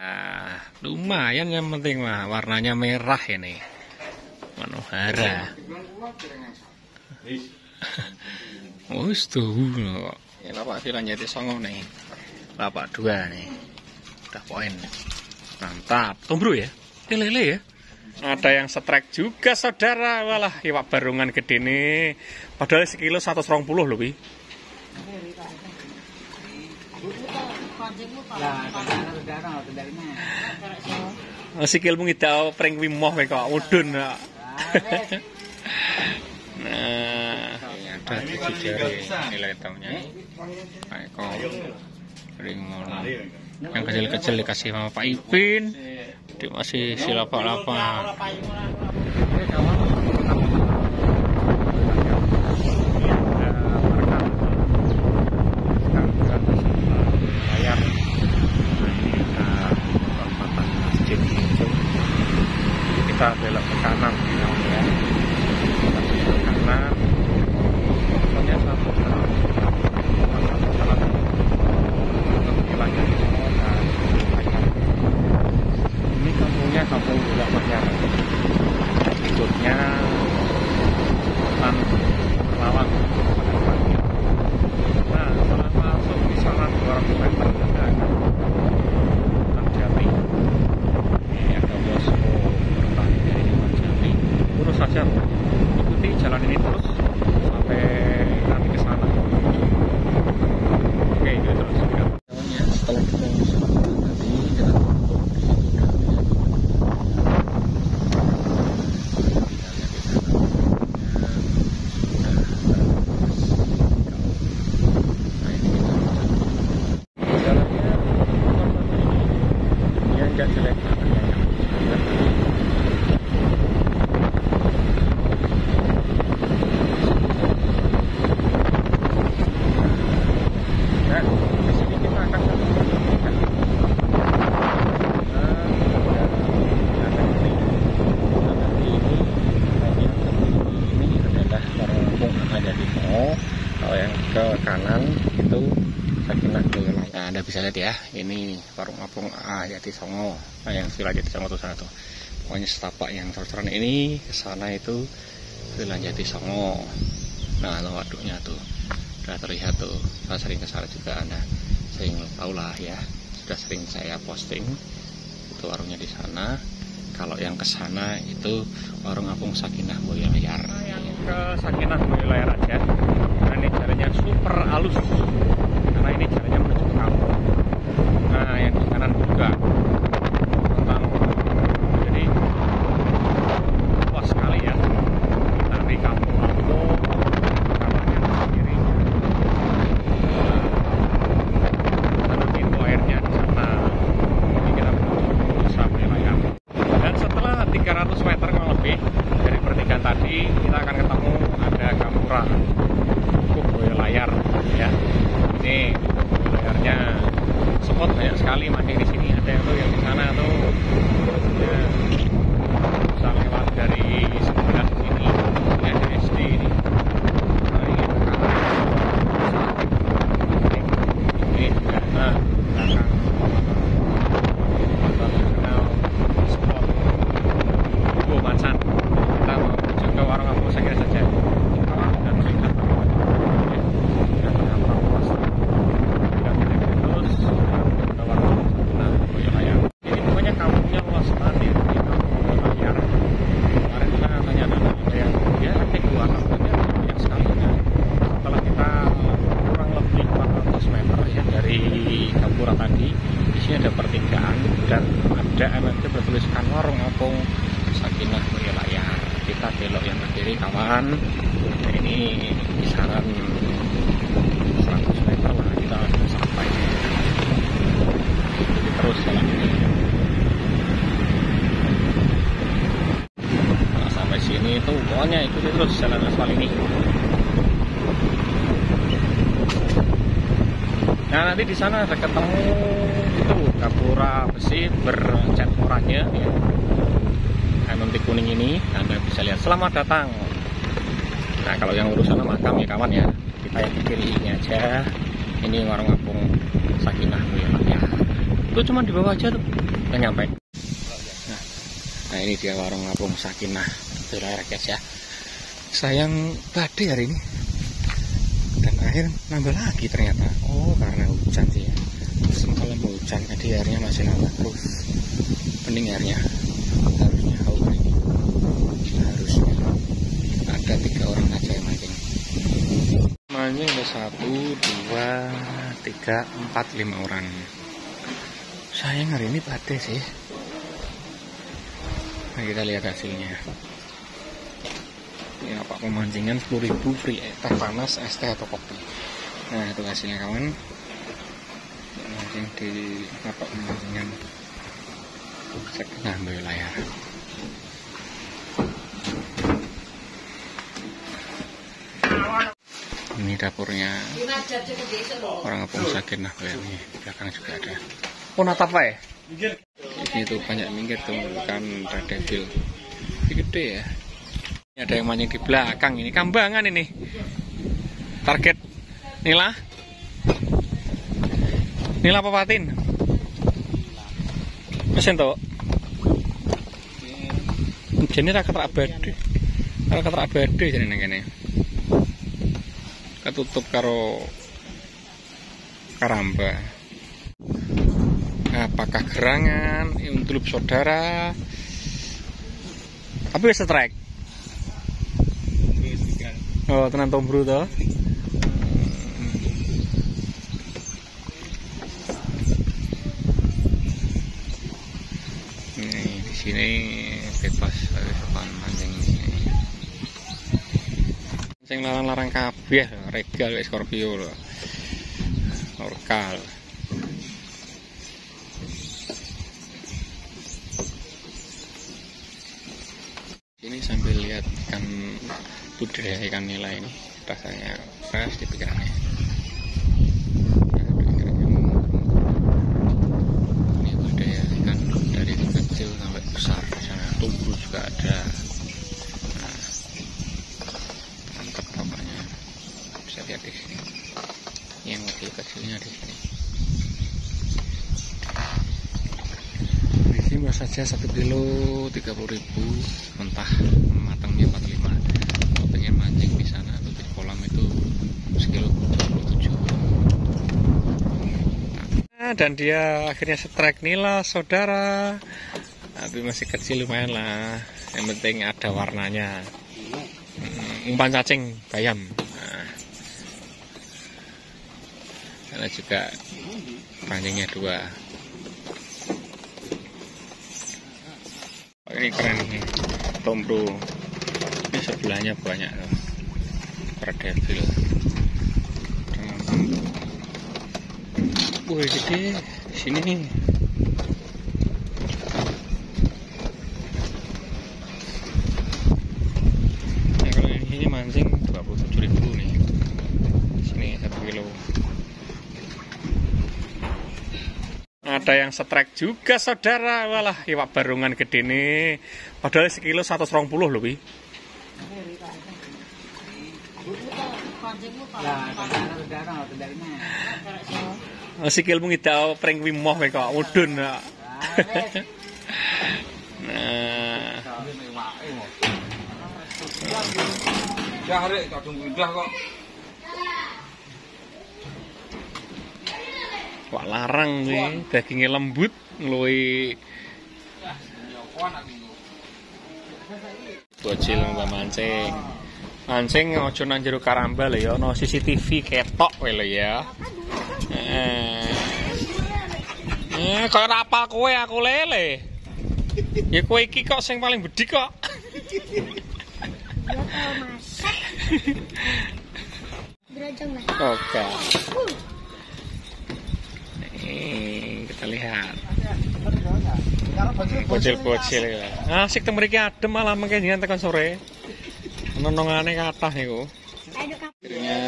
Nah, lumayan yang penting mah warnanya merah ini. Manohara. Wis tuh. Ya Lapak Villa Jati Songo nih. Lapak 2 nih. Udah poin. Mantap. Tumbru ya? Lele ya? Ada yang strike juga saudara. Walah, iwak barungan gede nih. Padahal sekilo 120 loh, Pi. Sikilmu ngidau pring wimoh kok udun. Nah, ada 7 jari nilai tahunnya. Kok ring mono. Yang kecil-kecil dikasih sama Pak Ipin. Dia masih silapa-lapa. Kita belok ke kanan ya. Ke kanan. Pokoknya satu jalan. Ini kampungnya kampung Gula Mahyar. Ikutnya Tan Lawang. Nah, setelah masuk di sana 200 meter ada Tan Jati. Ini ada posko pertanian dari Tan Jati. Lurus saja, ikuti jalan ini terus sampai kami ke sana. Oke, itu terus. Setelah kita tadi kita jelek. Nah, di sini kita akan ini adalah kampung Jati Songo. Kalau yang ke kanan itu Sakinah Boyolali. Nah, Anda bisa lihat ya, ini warung apung Jati Songo. Nah, yang Villa Jati Songo itu satu. Pokoknya setapak yang terang ini ke sana itu Villa Jati Songo. Nah, waduknya tuh sudah terlihat tuh. Saya sering ke sana juga, Anda sering tahu lah ya. Sudah sering saya posting itu warungnya di sana. Kalau yang ke sana itu warung apung Sakinah Boyolali. Nah, yang ke Sakinah Boyolali aja. Nah, ini jalannya super halus. Karena ini jalannya menuju ke kampung. Nah, yang di kanan juga tentang jadi luas sekali ya. Kita di kampung-kampung, kampungnya di kirinya. Ada pintu airnya di sana. Ini kita menuju desa Boyolali. Dan setelah 300 meter kurang lebih dari pertigaan tadi, kita akan ketemu ada Gapura Boyolali ya. Ini layarnya spot banyak sekali mancing di sini. Ada yang tuh yang di sana tuh ya, bisa lewat dari sebelah sini ya, dari SD ini. Nah, ini juga nah belakang spot Gua Macan. Kita mau menuju ke warung apung Sakinah saja. Dan terlihat tadi di sini ada pertigaan dan ada MMT bertuliskan warung apung Sakinah Boyolali. Kita belok yang ke kiri kawan. Nah, ini kisaran 100 meter lah kita langsung sampai. Jadi terus jalan ini. Nah, sampai sini tuh pokoknya ikuti terus jalan aspal ini. Nah, nanti di sana ada ketemu itu Gapura besi bercat oranye ya. MMT kuning ini Anda bisa lihat. Selamat datang. Nah, kalau yang urusan makam ya kawan ya, kita yang ke kiri ini aja. Ini warung apung Sakinah Boyolali. Itu cuma di bawah aja tuh. Udah nyampe. Nah ini dia warung Apung Sakinah Bella guys ya. Sayang badai hari ini. Dan air nambah lagi ternyata. Oh karena hujan sih ya. Semalam hujan jadi airnya masih nambah terus. Pening airnya. Harusnya hari ini. Harusnya ada 3 orang aja yang mancing. Mancing ada 1, 2, 3, 4, 5 orang. Sayang hari ini badai sih. Nah kita lihat hasilnya. Ini apa pemancingan 10.000 free teh panas, es teh atau kopi. Nah itu hasilnya kawan. Mancing di apa pemancingan Sakinah Bella. Ini dapurnya orang Apung Sakinah Bella. Di belakang juga ada. Oh natapa ya? Ini tuh banyak minggir tuh ikan red devil. Ini gede ya. Ini ada yang mancing di belakang ini kambangan ini. Target nila. Nila apa patin? Mesin tuh. Jadi ra keterak badhe. Ra keterak badhe jane nang kene. Ketutup karo karamba. Apakah gerangan untuk saudara? Apa bisa strike? Oh, tenan tombro toh. Nih di sini bebas sopan mancing ini. Mancing larang-larang kabeh, regal Scorpio loh. Orkal. Ini sambil lihat ikan budidaya ikan nila ini rasanya fresh di pikirannya. Ini budidaya ikan dari kecil sampai besar. Sana tumbuh juga ada. Nah, mantap bapaknya. Bisa lihat di sini. Yang kecil-kecilnya di sini. Ini saja 1 kilo 30.000 mentah, matangnya 45. Kalau pengen mancing di sana atau di kolam itu sekilo 27. Nah, dan dia akhirnya strike nila saudara. Tapi masih kecil lumayan lah. Yang penting ada warnanya. Umpan cacing bayam. Nah, karena juga pancingnya 2. Ini keren ini tombro. Ini sebelahnya banyak red devil. Wih gede di sini nih. Nah, kalau ini mancing 27.000 nih. Sini 1 kilo. Ada yang strike juga saudara. Walah iwak barungan gede nih. Padahal sekilo 120 loh Wi. Sikilmu ngidau pring wimoh kok mudun. Nah. Jarek kadung pindah kok. Wah larang nih, dagingnya lembut, ngeluwi bocil mbak mancing. Mancing ojo nang jero karamba lho ya, ono CCTV ketok kowe lho ya. Kok ora apal kowe aku lele. Ya kowe iki kok sing paling bedik kok. Oke. Kita lihat bocil-bocil ya. Asik temen iki adem malah mengke jenengan tekan sore. Nonongane kathah niku. Akhirnya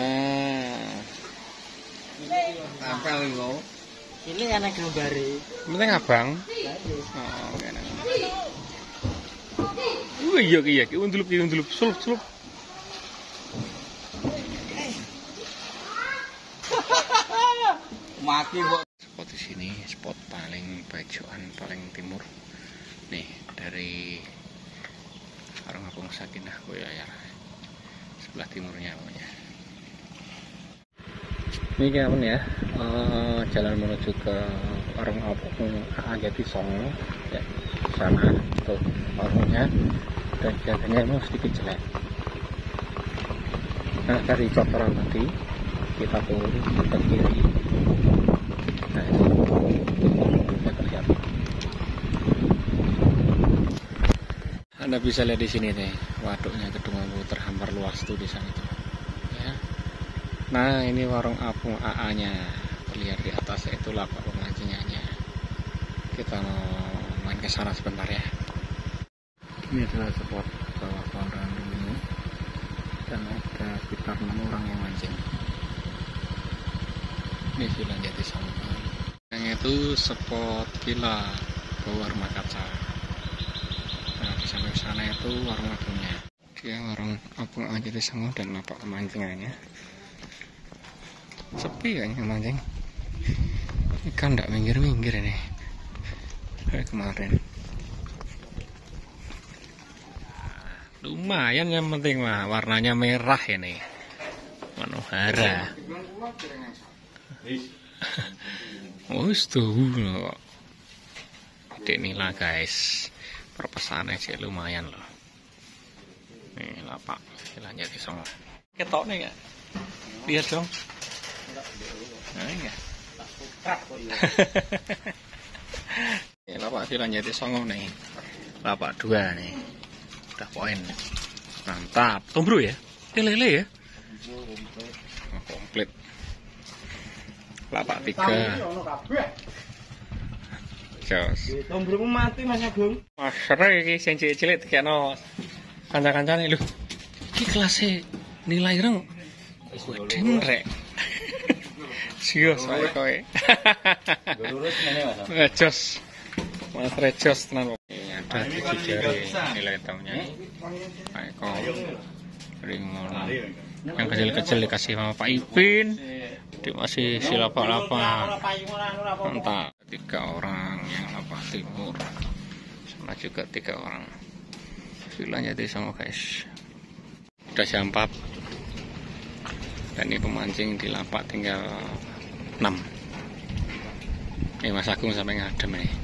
tampil niku. Ini ana gambare. Penting abang. Oh, kene. Iya iki undulup sulup. Mati kok. Spot di sini. spot paling pojokan paling timur nih dari warung apung Sakinah Boyayar, sebelah timurnya pokoknya. Ini kan ya, jalan menuju ke warung apung Jatisongo ya, sana tuh warungnya, dan jalannya emang sedikit jelek. Nah, dari cotoran tadi kita turun ke kiri. Nah, itu sudah terlihat. Anda bisa lihat di sini nih, waduknya Gedung Awu terhampar luas tuh di sana tuh. Ya. Nah, ini warung apung AA-nya, terlihat di atas itu lapak pemancingannya. Kita mau main ke sana sebentar ya. Ini adalah spot bawah pohon randu ini, dan ada sekitar 6 orang yang mancing. Ini Villa Jatisongo. Yang itu spot villa bawah rumah kaca. Nah, di samping sana itu warung apungnya. Dia warung apung Jatisongo dan lapak pemancingannya. Sepi kayaknya mancing. Ikan nggak minggir-minggir ini kayak kemarin. Lumayan, yang penting mah warnanya merah ini, Manohara. Oh, tuh gede nila guys, perpesannya sih lumayan loh. Nih lapak Villa Jatisongo. Ketok nih ya, lihat dong. Nah, ini ya. Ini lapak Villa Jatisongo nih, lapak 2 nih, udah poin, mantap. Tombro ya, lele ya, komplit. Lapak 3. Jos. Tombromu mati Mas Agung. Mas seru iki sing cilik-cilik dikekno kanca-kancane lho. Iki kelasé nilai reng. Wedhen rek. Sios wae kowe. Lurus ngene Mas. Jos. Mas Rejos tenan. Ada 7 jari nilai tahunnya. Ekor ringono. Yang kecil-kecil dikasih sama Pak Ipin. Dia masih si lapak-lapak. Mantap. 3 orang yang lapak timur. Sama juga 3 orang. Villa Jatisongo guys. Udah jam 4. Dan ini pemancing di lapak tinggal 6. Ini Mas Agung sampai ngadem nih.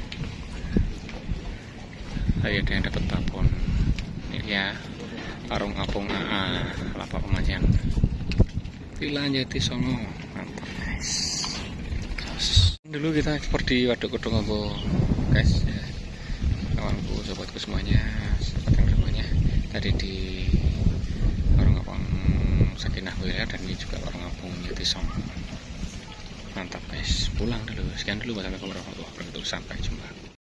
Ayo ada yang dapat babon. Ini ya, warung apung AA, lapak pemancingan Villa Jatisongo. Mantap guys. Dulu kita ekspor di Waduk Gedung Awu guys, kawanku, sobatku semuanya, sobat yang semuanya. Tadi di warung apung Sakinah Boyayar, dan ini juga warung apung Jatisongo. Mantap guys, pulang dulu. Sekian dulu, wassalamualaikum warahmatullahi wabarakatuh. Sampai jumpa.